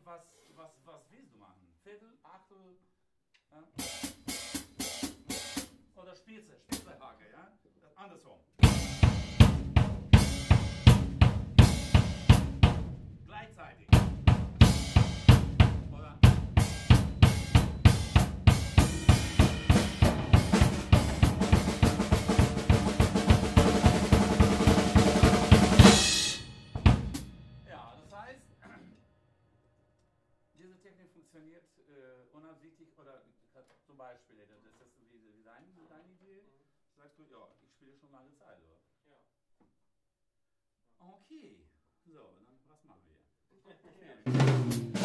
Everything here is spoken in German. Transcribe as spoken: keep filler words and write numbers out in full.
was, was, was willst du machen? Viertel, Achtel, ja? Oder Spitze, Spitzehake, ja? Andersrum. Gleichzeitig. Oder? Ja, das heißt, diese Technik funktioniert äh, unabsichtlich oder zum Beispiel, das ist das wie, wie dein, deine Idee, sagst du, ja, ich spiele schon lange Zeit, oder? Ja. Okay, so, dann was machen wir?